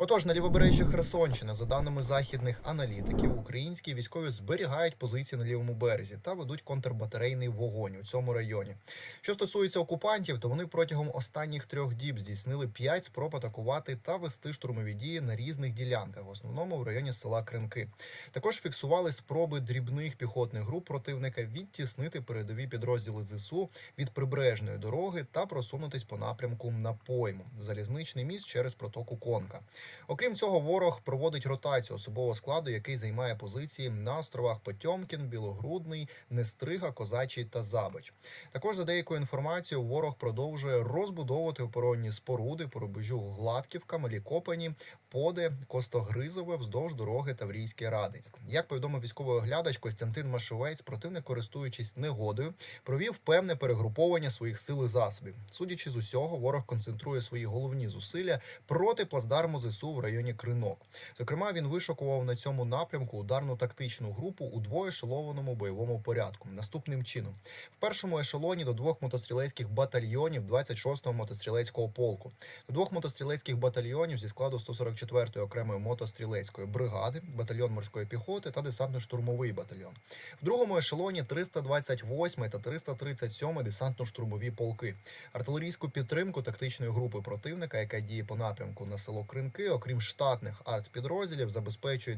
Отож, на лівобережжі Херсонщини, за даними західних аналітиків, українські військові зберігають позиції на лівому березі та ведуть контрбатарейний вогонь у цьому районі. Що стосується окупантів, то вони протягом останніх 3 діб здійснили 5 спроб атакувати та вести штурмові дії на різних ділянках, в основному в районі села Кринки. Також фіксували спроби дрібних піхотних груп противника відтіснити передові підрозділи ЗСУ від прибережної дороги та просунутись по напрямку на пойму – залізничний міст через протоку Конка. Окрім цього, ворог проводить ротацію особового складу, який займає позиції на островах Потьомкін, Білогрудний, Нестрига, Козачий та Забич. Також, за деякою інформацією, ворог продовжує розбудовувати оборонні споруди по рубежу Гладківка, Малі Копані, Поде, Костогризове вздовж дороги Таврійське-Радинськ. Як повідомив військовий оглядач Костянтин Машовець, противник, користуючись негодою, провів певне перегруповання своїх сил і засобів. Судячи з усього, ворог концентрує свої головні зусилля проти плацдарму ЗСУ в районі Кринок. Зокрема, він вишукував на цьому напрямку ударну тактичну групу у двоешелованому бойовому порядку. Наступним чином. В першому ешелоні до 2 мотострілецьких батальйонів 26-го мотострілецького полку, до 2 мотострілецьких батальйонів зі складу 144-ї окремої мотострілецької бригади, батальйон морської піхоти та десантно-штурмовий батальйон. В другому ешелоні 328-й та 337-й десантно-штурмові полки. Артилерійську підтримку тактичної групи противника, яка діє по напрямку на село Кринки, окрім штатних артпідрозділів, забезпечує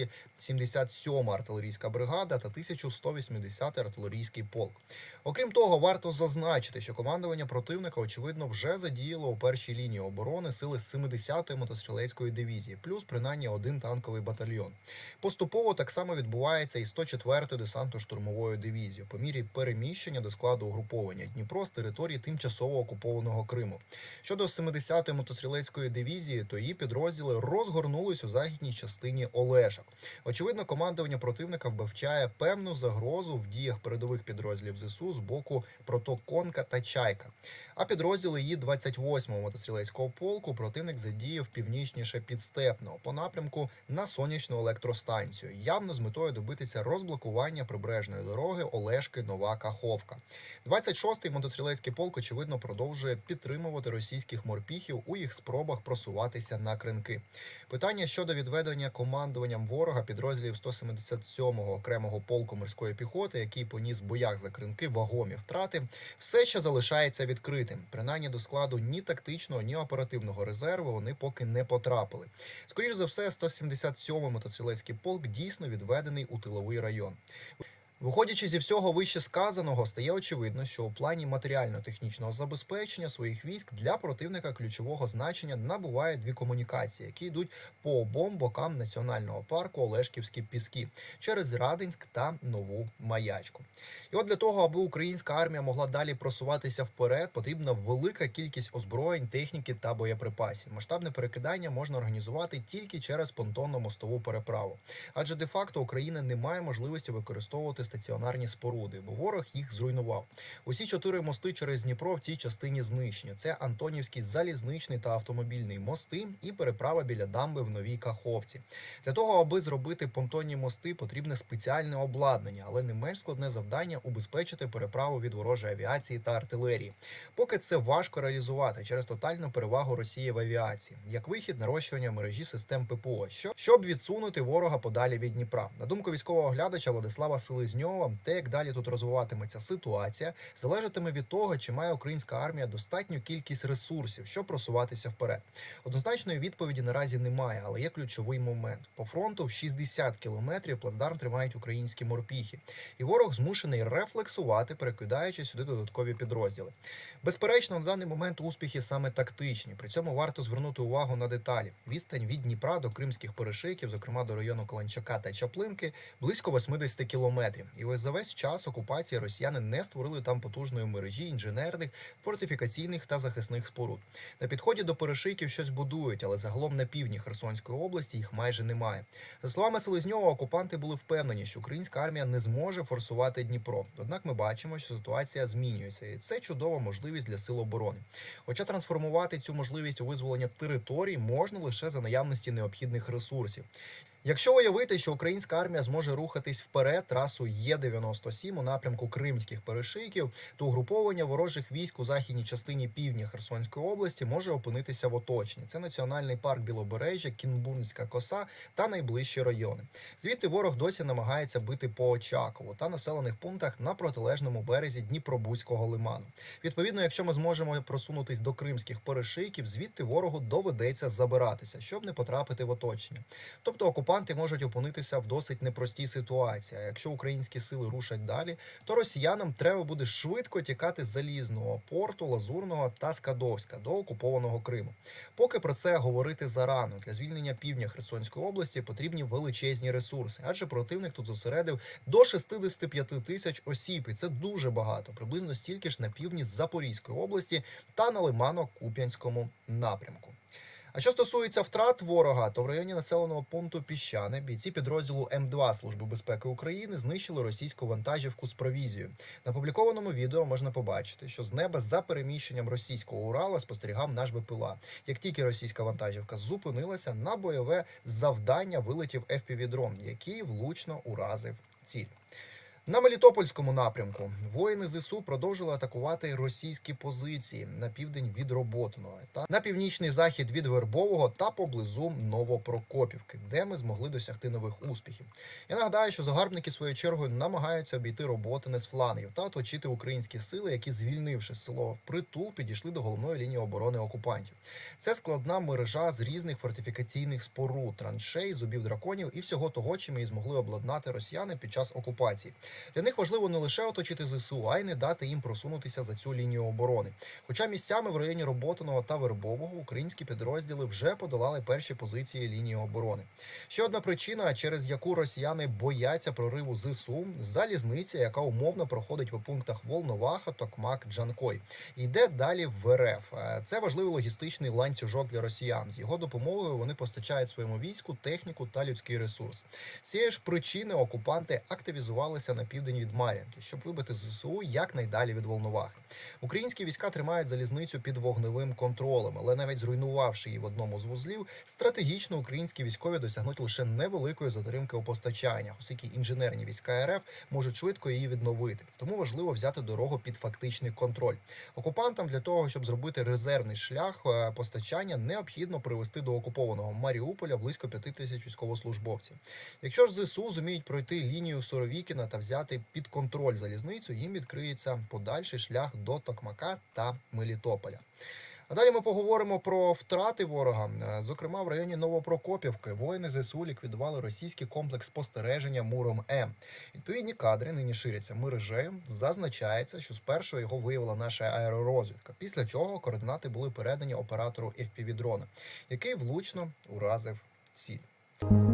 277-ма артилерійська бригада та 1180-й артилерійський полк. Окрім того, варто зазначити, що командування противника, очевидно, вже задіяло у першій лінії оборони сили 70-ї мотострілецької дивізії, плюс принаймні 1 танковий батальйон. Поступово так само відбувається і 104-ї десантно-штурмовою дивізією, по мірі переміщення до складу угруповання Дніпро з території тимчасово окупованого Криму. Щодо 70-ї мотострілецької дивізії, то її підрозділи розгорнулись у західній частині Олешок. Очевидно, командування противника вбачає певну загрозу в діях передових підрозділів ЗСУ з боку проток Конка та Чайка. А підрозділи її 28-го мотострілецького полку противник задіяв північніше Підстепного по напрямку на сонячну електростанцію, явно з метою добитися розблокування прибережної дороги Олешки-Нова Каховка. 26-й мотострілецький полк, очевидно, продовжує підтримувати російських морпіхів у їх спробах просуватися на Кринки. Питання щодо відведення командуванням ворога підрозділів 177-го окремого полку морської піхоти, який поніс в боях за Кринки вагомі втрати, все ще залишається відкритим. Принаймні до складу ні тактичного, ні оперативного резерву вони поки не потрапили. Скоріше за все, 177-й мотострілецький полк дійсно відведений у тиловий район. Виходячи зі всього вище сказаного, стає очевидно, що у плані матеріально-технічного забезпечення своїх військ для противника ключового значення набувають 2 комунікації, які йдуть по обом бокам національного парку Олешківські Піски через Радинськ та Нову Маячку. І от для того, аби українська армія могла далі просуватися вперед, потрібна велика кількість озброєнь, техніки та боєприпасів. Масштабне перекидання можна організувати тільки через понтонно-мостову переправу. Адже де-факто Україна не має можливості використовувати стаціонарні споруди, бо ворог їх зруйнував. Усі 4 мости через Дніпро в цій частині знищені. Це Антонівський залізничний та автомобільний мости і переправа біля дамби в Новій Каховці. Для того, аби зробити понтонні мости, потрібне спеціальне обладнання, але не менш складне завдання – убезпечити переправу від ворожої авіації та артилерії. Поки це важко реалізувати через тотальну перевагу Росії в авіації, як вихід нарощування мережі систем ППО, щоб відсунути ворога подалі від Дніпра. На думку військового оглядача Владислава Селезньова, те, як далі тут розвиватиметься ситуація, залежатиме від того, чи має українська армія достатню кількість ресурсів, щоб просуватися вперед. Однозначної відповіді наразі немає, але є ключовий момент. По фронту в 60 кілометрів плацдарм тримають українські морпіхи. І ворог змушений рефлексувати, перекидаючи сюди додаткові підрозділи. Безперечно, на даний момент успіхи саме тактичні. При цьому варто звернути увагу на деталі. Відстань від Дніпра до Кримських перешийків, зокрема до району Каланчака та Чаплинки, близько 80 кілометрів. І ось за весь час окупації росіяни не створили там потужної мережі інженерних, фортифікаційних та захисних споруд. На підході до перешийків щось будують, але загалом на півдні Херсонської області їх майже немає. За словами Селезньова, окупанти були впевнені, що українська армія не зможе форсувати Дніпро. Однак ми бачимо, що ситуація змінюється, і це чудова можливість для сил оборони. Хоча трансформувати цю можливість у визволення територій можна лише за наявності необхідних ресурсів. Якщо уявити, що українська армія зможе рухатись вперед трасу Є-97 у напрямку Кримських перешийків, то угруповання ворожих військ у західній частині півдня Херсонської області може опинитися в оточенні. Це Національний парк Білобережжя, Кінбурнська коса та найближчі райони. Звідти ворог досі намагається бити по Очакову та населених пунктах на протилежному березі Дніпробузького лиману. Відповідно, якщо ми зможемо просунутись до Кримських перешийків, звідти ворогу доведеться забиратися, щоб не потрапити в оточення. Тобто окупанти можуть опинитися в досить непростій ситуації. А якщо українські сили рушать далі, то росіянам треба буде швидко тікати з Залізного порту, Лазурного та Скадовська до окупованого Криму. Поки про це говорити зарано. Для звільнення півдня Херсонської області потрібні величезні ресурси, адже противник тут зосередив до 65 тисяч осіб, і це дуже багато, приблизно стільки ж на півдні Запорізької області та на Лимано-Куп'янському напрямку. А що стосується втрат ворога, то в районі населеного пункту Піщане бійці підрозділу М2 Служби безпеки України знищили російську вантажівку з провізією. На опублікованому відео можна побачити, що з неба за переміщенням російського Урала спостерігав наш БПЛА. Як тільки російська вантажівка зупинилася, на бойове завдання вилетів FPV-дрон, який влучно уразив ціль. На Мелітопольському напрямку воїни ЗСУ продовжили атакувати російські позиції на південь від Роботиного та на північний захід від Вербового та поблизу Новопрокопівки, де ми змогли досягти нових успіхів. Я нагадаю, що загарбники своєю чергою намагаються обійти Роботине з флангів та оточити українські сили, які, звільнивши село впритул, підійшли до головної лінії оборони окупантів. Це складна мережа з різних фортифікаційних споруд, траншей, зубів драконів і всього того, чим і змогли обладнати росіяни під час окупації. Для них важливо не лише оточити ЗСУ, а й не дати їм просунутися за цю лінію оборони. Хоча місцями в районі Роботиного та Вербового українські підрозділи вже подолали перші позиції лінії оборони. Ще одна причина, через яку росіяни бояться прориву ЗСУ – залізниця, яка умовно проходить по пунктах Волноваха, Токмак, Джанкой. І йде далі в РФ. Це важливий логістичний ланцюжок для росіян. З його допомогою вони постачають своєму війську техніку та людський ресурс. З цієї ж причини окупанти активізувалися на південь від Мар'їнки, щоб вибити ЗСУ якнайдалі від Волновахи. Українські війська тримають залізницю під вогневим контролем, але навіть зруйнувавши її в одному з вузлів, стратегічно українські військові досягнуть лише невеликої затримки у постачаннях, оскільки інженерні війська РФ можуть швидко її відновити. Тому важливо взяти дорогу під фактичний контроль. Окупантам для того, щоб зробити резервний шлях постачання, необхідно привести до окупованого Маріуполя близько 5 тисяч військовослужбовців. Якщо ж ЗСУ зуміють пройти лінію Суровікіна та взяти під контроль залізницю, їм відкриється подальший шлях до Токмака та Мелітополя. А далі ми поговоримо про втрати ворога. Зокрема, в районі Новопрокопівки воїни ЗСУ ліквідували російський комплекс спостереження Муром-М. Відповідні кадри нині ширяться мережею. Зазначається, що спершу його виявила наша аеророзвідка, після чого координати були передані оператору FPV-дрона, який влучно уразив ціль.